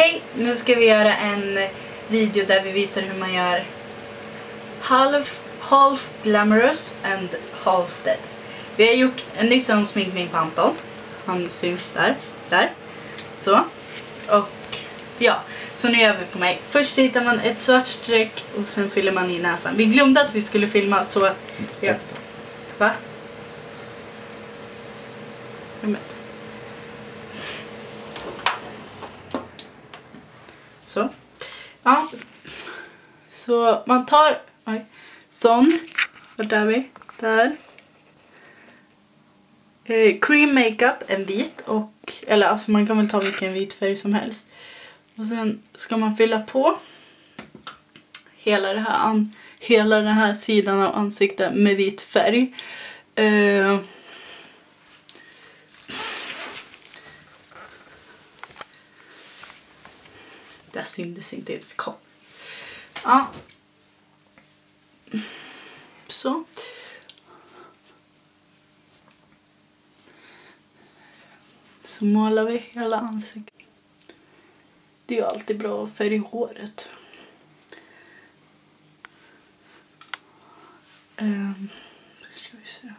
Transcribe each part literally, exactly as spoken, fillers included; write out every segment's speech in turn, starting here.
Hej, nu ska vi göra en video där vi visar hur man gör half, half glamorous and half dead. Vi har gjort en ny sån sminkning på Anton. Han syns där, där. Så. Och ja, så nu gör vi på mig. Först ritar man ett svart streck och sen fyller man i näsan. Vi glömde att vi skulle filma så... Ja. Va? Så. Ja. Så man tar... Oj. Sån. Vart är vi? Där. Eh, cream makeup, en vit. Och, eller alltså man kan väl ta vilken vit färg som helst. Och sen ska man fylla på hela det här, an, hela den här sidan av ansiktet med vit färg. Eh, Där syntes inte ens kom. Ja. Så. Så målar vi hela ansiktet. Det är ju alltid bra färg i håret. Um, ska vi se här.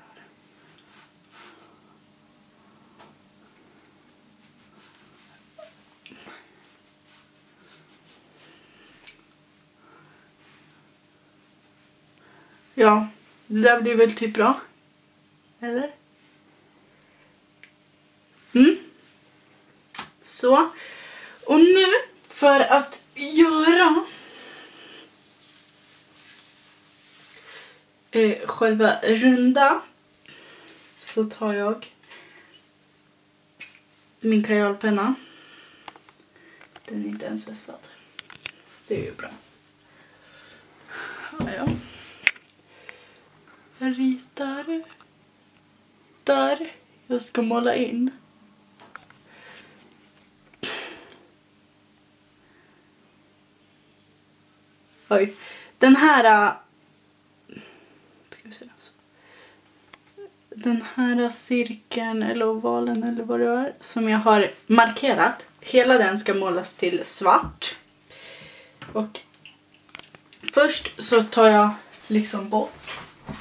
Ja, det där blir väl typ bra. Eller? Mm. Så. Och nu för att göra eh, själva runda så tar jag min kajalpenna. Den är inte ens vässad. Det är ju bra. Ja, ja. Jag ritar där. Jag ska måla in. Oj. Den här... Ska vi se. Den här cirkeln eller ovalen eller vad det är som jag har markerat. Hela den ska målas till svart. Och först så tar jag liksom bort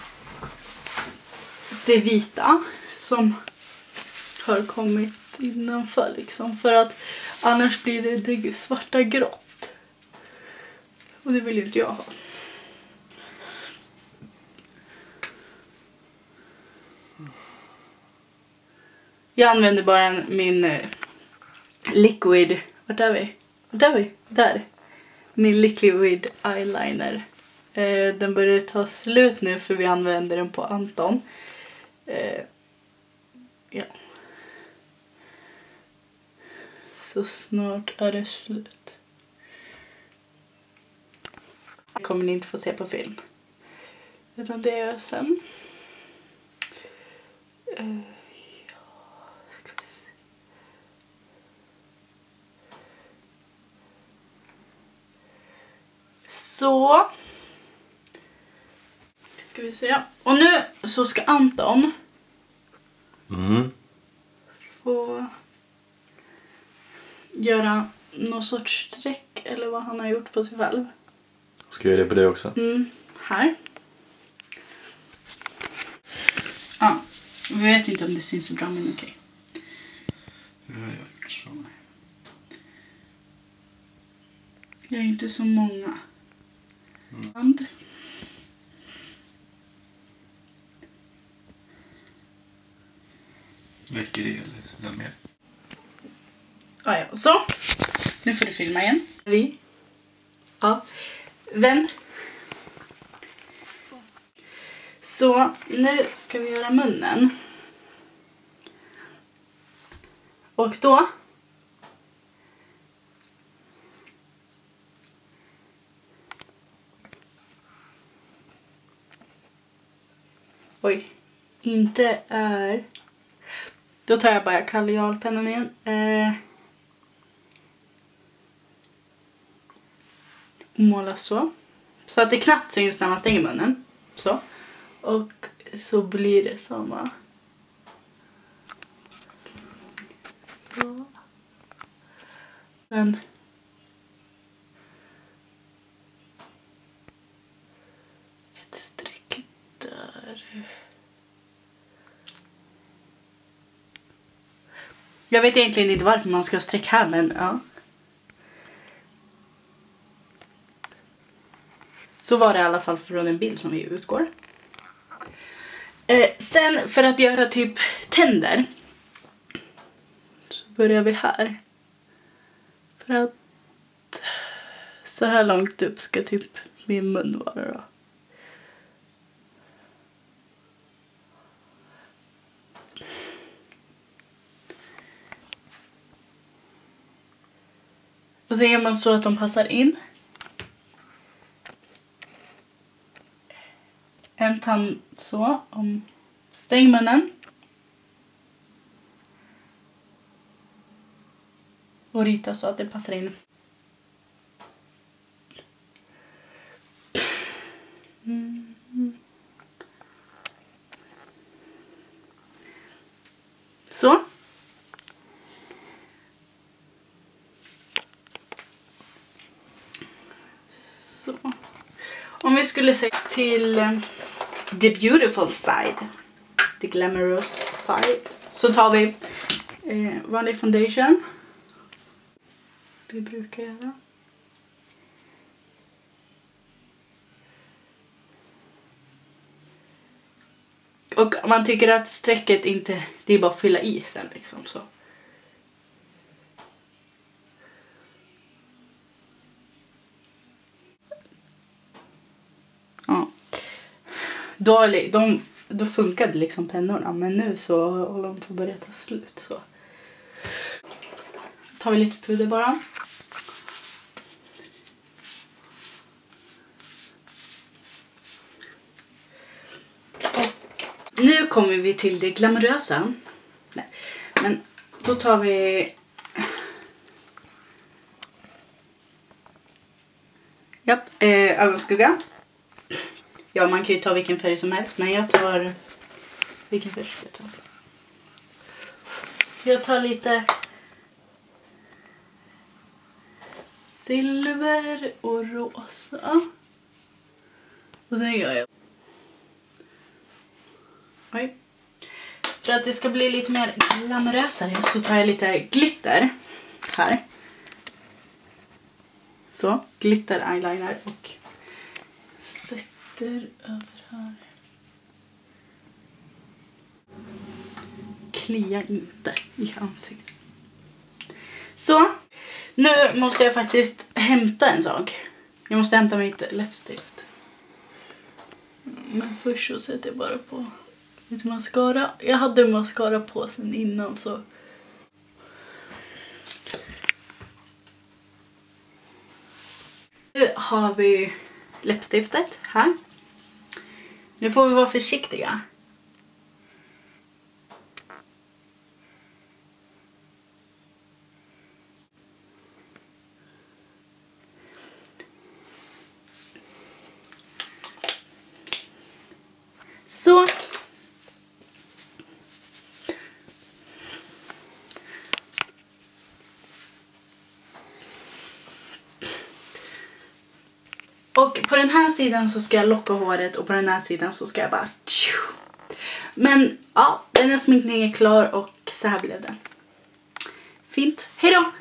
det vita som har kommit innanför liksom. För att annars blir det det svarta grått. Och det vill ju inte jag ha. Jag använder bara en, min eh, liquid... Vart är vi? Vart är vi? Där. Min liquid eyeliner. Eh, den börjar ta slut nu för vi använder den på Anton. Eh, ja. Så snart är det slut. Jag kommer ni inte få se på film. Utan det är sen. Eh, ja, ska vi se. Så. Ska vi se. Och nu så ska Anton mm. få göra någon sorts streck eller vad han har gjort på sig själv. Ska jag göra det på det också? Mm, här. Ja, vi vet inte om det syns så bra, men okej. Jag har gjort så. Jag är inte så många. Mm. Räcker det eller mer? Ja, ja, så. Nu får du filma igen. Vi. Ja. Vänd. Så nu ska vi göra munnen. Och då oj, inte är... Då tar jag bara kajalpennan igen. Eh... Måla så. Så att det knappt syns när man stänger munnen. Så. Och så blir det samma. Så. Sen Jag vet egentligen inte varför man ska ha streck här, men ja. Så var det i alla fall från en bild som vi utgår. Eh, sen för att göra typ tänder så börjar vi här. För att så här långt upp ska typ min mun vara då. Och så gör man så att de passar in. En tand så, om stäng munnen. Och rita så att det passar in. Mm. Så. Så. Om vi skulle se till the beautiful side, the glamorous side, så tar vi eh, vanlig foundation. Vi brukar göra. Och man tycker att strecket inte, det är bara att fylla i sen liksom så. Ja. Då, de, då funkade liksom pennorna, men nu så håller de på att börja ta slut så. Tar vi lite puder bara. Nu kommer vi till det glamorösa. Nej. Men då tar vi... Japp, eh, ögonskugga. Ja, man kan ju ta vilken färg som helst. Men jag tar... Vilken färg ska jag ta? Jag tar lite... silver och rosa. Och sen gör jag... Oj. För att det ska bli lite mer glamorösare så tar jag lite glitter här. Så, glitter eyeliner och sätter över här. Klia inte i ansiktet. Så, nu måste jag faktiskt hämta en sak. Jag måste hämta mitt läppstift. Men först så sätter jag bara på lite mascara. Jag hade mascara på sen innan så. Nu har vi läppstiftet här. Nu får vi vara försiktiga. Så. Och på den här sidan så ska jag locka håret och på den här sidan så ska jag bara... Men ja, den här sminkningen är klar och så här blev den. Fint. Hej då!